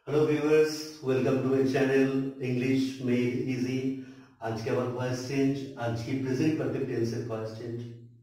Hello viewers, welcome to my channel English Made Easy। आज के बाद वॉइस चेंज, आज की प्रेजेंट परफेक्ट टेंसेर वॉइस चेंज।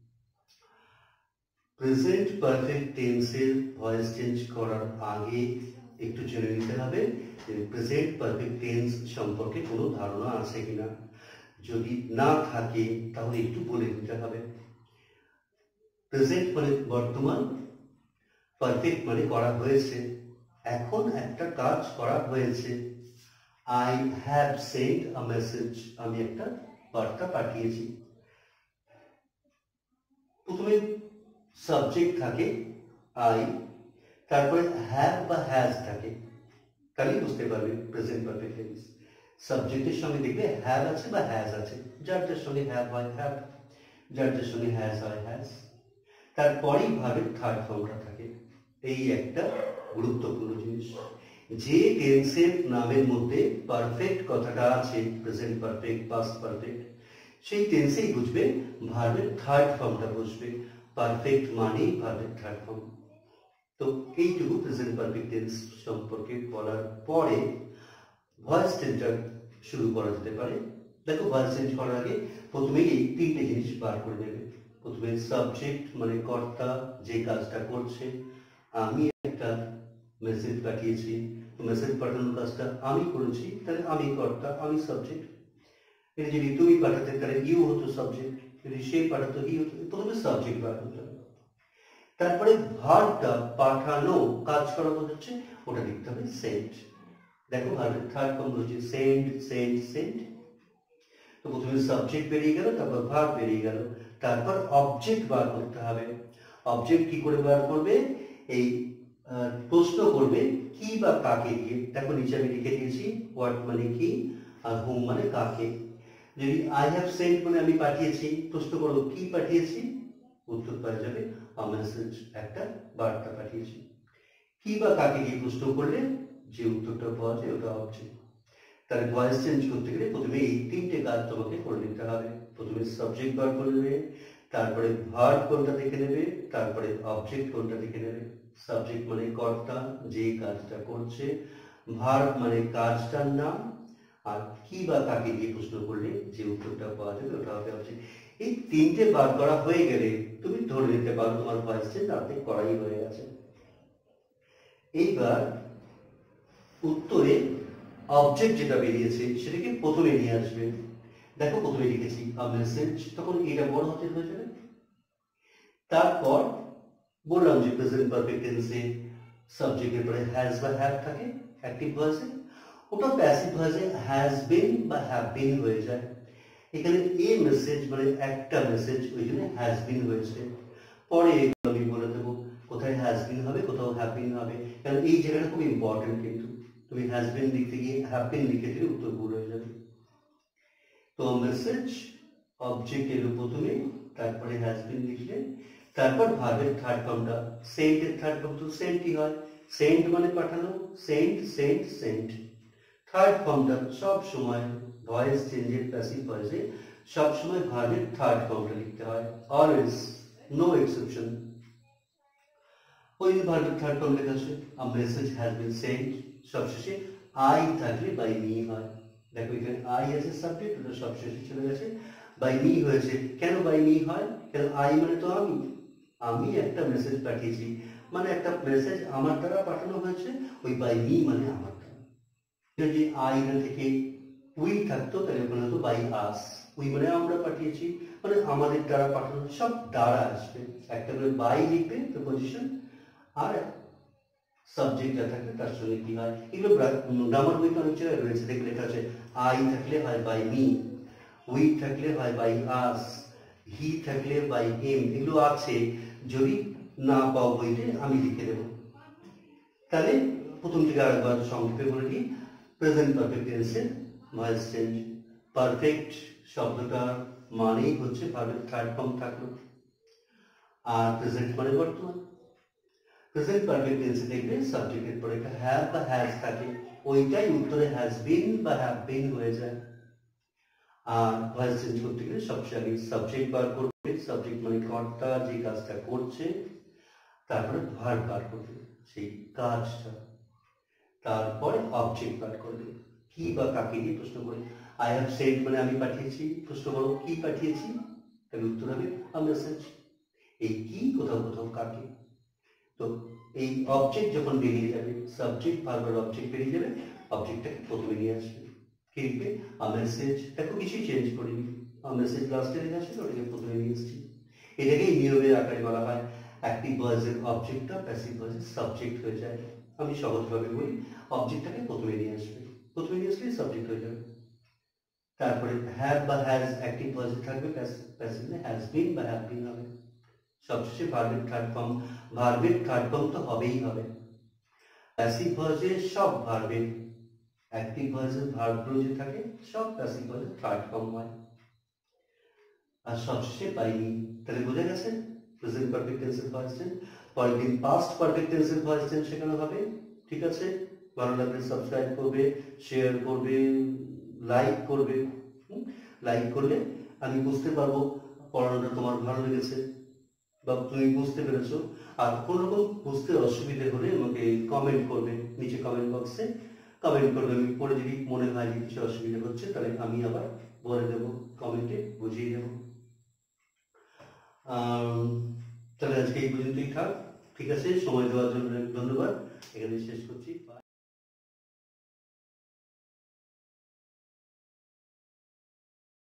প্রেজেন্ট পারফেক্ট টেন্সের ভয়েস চেঞ্জ করার আগে একটু জেনে নিতে হবে যে প্রেজেন্ট পারফেক্ট টেন্স সম্পর্কে কোনো ধারণা আছে কিনা। যদি না থাকে তাহলে একটু বলে দিতে হবে। প্রেজেন্ট মানে বর্তমান, পারফেক্ট মানে করা হয়েছে, এখন একটা কাজ করা হয়েছে। I have sent a message, আমি একটা বার্তা পাঠিয়েছি। প্রথমে সাবজেক্ট থাকে I, তারপরে হ্যাভ বা হ্যাজ থাকে, তাহলে বুঝতে পারবে প্রেজেন্ট পারফেক্ট টেন্স। সাবজেক্টের সঙ্গে দেখবে হ্যাভ আছে বা হ্যাজ আছে, যার যার সঙ্গে হ্যাভ হয় হ্যাভ, যার যার সঙ্গে হ্যাজ হয় হ্যাজ। তারপরেই ভার্বের থার্ড ফর্মটা থাকে। এই একটা গুরুত্বপূর্ণ জিনিস, যে টেন্সের নামের মধ্যে পারফেক্ট কথাটা আছে, প্রেজেন্ট পারফেক্ট, পাস্ট পারফেক্ট, সেই টেন্সেই বুঝবে ভার্বের থার্ড ফর্মটা বুঝবে। পারফেক্ট মানেই ভার্বের থার্ড ফর্ম। তো এইটুকু প্রেজেন্ট পারফেক্ট টেন্স সম্পর্কে বলার পরে ভয়েস চেঞ্জটা শুরু করা যেতে পারে। দেখো, ভয়েস চেঞ্জ করার আগে প্রথমেই এই তিনটে জিনিস বার করে নেবে। প্রথমে সাবজেক্ট মানে কর্তা, যে কাজটা করছে। আমি একটা মেসেজ পাঠিয়েছি, মেসেজ পাঠানোর কাজটা আমি করেছি, তাহলে আমি কর্তা, আমি সাবজেক্ট। এটা যদি তুমি পাঠাতে তাহলে ইউ হতো সাবজেক্ট, যদি সে পাঠাতো হি হতো। প্রথমে সাবজেক্ট বার করতে হবে, তারপরে ভার্বটা পাঠানো, কাজ করা হচ্ছে, ওটা লিখতে হবে সেন্ড। দেখো ভার্বের থার্ড ফর্ম হচ্ছে সেন্ড, সেন্ড, সেন্ড। তো প্রথমে সাবজেক্ট বেরিয়ে গেল, তারপর ভার্ব বেরিয়ে গেল, তারপর অবজেক্ট বার করতে হবে। অবজেক্ট কি করে বার করবে? এই প্রশ্ন করবে কি বা কাকে দিয়ে। দেখো নিচে আমি লিখে দিয়েছি হোয়াট মানে কি আর হুম মানে কাকে। যদি আই হ্যাভ সেন্ট মানে আমি পাঠিয়েছি, প্রশ্ন করবো কি পাঠিয়েছি, উত্তর পাওয়া যাবে আ মেসেজ, একটা বার্তা পাঠিয়েছি। কি বা কাকে দিয়ে প্রশ্ন করলে যে উত্তরটা পাওয়া যায় ওটা অবজেক্ট। তাহলে ভয়েস চেঞ্জ করতে গেলে প্রথমে এই তিনটে কাজ তোমাকে করে নিতে হবে। প্রথমে সাবজেক্ট বার করে নেবে, তারপরে ভার্ব কোনটা দেখে নেবে, তারপরে অবজেক্ট কোনটা দেখে নেবে। সাবজেক্ট মানে কর্তা, যে কাজটা করছে। ভার্ব মানে কাজটার নাম। আর কি বা কাকে দিয়ে প্রশ্ন করলে যে উত্তরটা পাওয়া যাবে ওটা হবে অবজেক্ট। এই তিনটে বার করা হয়ে গেলে তুমি ধরে নিতে পারো তোমার ভয়েস চেঞ্জ অর্ধেক করাই হয়ে গেছে। এইবার উত্তরে অবজেক্ট যেটা বেরিয়েছে সেটাকে প্রথমে নিয়ে আসবে। দেখো প্রথমে লিখেছি আ মেসেজ, তখন এটা বড় হাতের হয়ে যাবে। তারপর বললাম যে প্রেজেন্ট পারফেক্ট টেন্সে সাবজেক্টের পরে হ্যাজ বা হ্যাভ থাকে অ্যাক্টিভ ভয়েসে, ওটা প্যাসিভ ভয়েসে হ্যাজ বিন বা হ্যাভ বিন হয়ে যায়। এখানে এ মেসেজ মানে একটা মেসেজ, ওই জন্য হ্যাজ বিন হয়েছে। পরে এগুলো আমি বলে দেবো কোথায় হ্যাজ বিন হবে, কোথাও হ্যাভ বিন হবে, কারণ এই জায়গাটা খুব ইম্পর্টেন্ট। কিন্তু তুমি হ্যাজ বিন লিখতে গিয়ে হ্যাভ বিন লিখে দিলে উত্তর ভুল হয়ে যাবে। তো মেসেজ অবজেক্ট এলো প্রথমে, তারপরে হ্যাজ বিন লিখলে, তারপর ভার্বের থার্ড ফর্মটা সেন্টের থার্ড ফর্ম তো সেন্টই হয়। সেন্ট মানে পাঠানো, সেন্ট, সেন্ট, সেন্ট। থার্ড ফর্মটা সব সময় ভয়েস চেঞ্জের প্যাসিভ ভয়েসে সব সময় ভার্বের থার্ড ফর্মটা লিখতে হয়, অলওয়েজ, নো এক্সেপশন। ওই ভার্বের থার্ড ফর্ম লেখা আছে a message has been sent, সবশেষে আই থাকলে বাই মি হয়। দেখো এখানে আই আছে সাবজেক্ট, ওটা সবশেষে চলে গেছে, বাই মি হয়েছে। কেন বাই মি হয়? কেন আই মানে তো আমি, আমি একটা মেসেজ পাঠিয়েছি, মানে একটা মেসেজ আমার দ্বারা পাঠানো হয়েছে, ওই বাই মি মানে আমার দ্বারা। যদি আই না থেকে উই থাকতো তাহলে ওখানে হতো বাই আস। উই মানে আমরা পাঠিয়েছি, মানে আমাদের দ্বারা পাঠানো, সব দ্বারা আসবে। একটা করে বাই লিখবে প্রিপোজিশন, আর সাবজেক্ট যা থাকবে তার সঙ্গে কি হয়। এগুলো গ্রামার বইতে অনেক জায়গায় রয়েছে, দেখবে লেখা আছে আই থাকলে হয় বাই মি, উই থাকলে হয় বাই আস, হি থাকলে বাই হিম। এগুলো আছে, যদি না পাও বইতে আমি লিখে দেব। তাহলে প্রথম থেকে আরেকবার সংক্ষেপে বলে দিই, প্রেজেন্ট পারফেক্ট টেন্সের ভয়েস চেঞ্জ। পারফেক্ট শব্দটা মানেই হচ্ছে ভার্বের থার্ড ফর্ম থাকলো, আর প্রেজেন্ট মানে বর্তমান। প্রেজেন্ট পারফেক্ট টেন্সে দেখবে সাবজেক্টের পরে একটা হ্যাভ বা হ্যাজ থাকে, ওইটাই উত্তরে হ্যাজ বিন বা হ্যাভ বিন হয়ে যায়। আর ভয়েস চেঞ্জ করতে গেলে সবচেয়ে আগে সাবজেক্ট বার করবে, সাবজেক্ট মানে কর্তা, যে কাজটা করছে, তারপরে ভার্ব বার করবে সেই কাজটা, তারপরে অবজেক্ট বার করবে। কি বা কাকে দিয়ে প্রশ্ন করে, আই হ্যাভ সেন্ট মানে আমি পাঠিয়েছি, প্রশ্ন করো কি পাঠিয়েছি, তাহলে উত্তর হবে আ মেসেজ। এই কি কোথাও কোথাও কাকে। তো এই অবজেক্ট যখন বেরিয়ে যাবে, সাবজেক্ট ভার্ব আর অবজেক্ট বেরিয়ে যাবে, অবজেক্টটাকে প্রথমে নিয়ে আসবে। কি লিখবে, আ মেসেজ। দেখো কিছুই চেঞ্জ করিনি, আ মেসেজ লাস্টে লেখা ছিল, ওটাকে প্রথমে নিয়ে এসেছি। এটাকেই নিয়মের আকারে বলা হয় অ্যাক্টিভ ভয়েসের অবজেক্টটা প্যাসিভ ভয়েসের সাবজেক্ট হয়ে যায়। আমি সহজভাবে বলি, অবজেক্টটাকে প্রথমে নিয়ে আসবে, প্রথমে নিয়ে আসলে সাবজেক্ট হয়ে যাবে। তারপরে হ্যাভ বা হ্যাজ অ্যাক্টিভ ভয়েসে থাকবে, প্যাসিভে হ্যাজ বিন বা হ্যাভ বিন হবে। সবশেষে ভার্বের থার্ড ফর্ম, ভার্বের থার্ড ফর্ম তো হবেই হবে। প্যাসিভ ভয়েসে সব ভার্বের, অ্যাক্টিভ ভয়েসের ভার্বগুলো যে থাকে সব প্যাসিভ ভয়েসে থার্ড ফর্ম হয়। আর সবশেষে পাইনি, তাহলে বোঝা গেছে প্রেজেন্ট পারফেক্ট টেন্সের ফার্স্ট টেন্স। পরের দিন পাস্ট পারফেক্ট টেন্সের ফার্স্ট টেন্স শেখানো হবে। ঠিক আছে, ভালো লাগলে সাবস্ক্রাইব করবে, শেয়ার করবে, লাইক করবে। লাইক করলে আমি বুঝতে পারবো পড়ানোটা তোমার ভালো লেগেছে বা তুমি বুঝতে পেরেছো। আর কোনো রকম বুঝতে অসুবিধে হলে আমাকে কমেন্ট করবে, নিচে কমেন্ট বক্সে কমেন্ট করবে। আমি পরে যদি মনে হয় যে কিছু অসুবিধা হচ্ছে, তাহলে আমি আবার বলে দেবো, কমেন্টে বুঝিয়ে দেবো। তাহলে আজকে এই পর্যন্তই থাক। ঠিক আছে, সময় দেওয়ার জন্য ধন্যবাদ, এখানে শেষ করছি।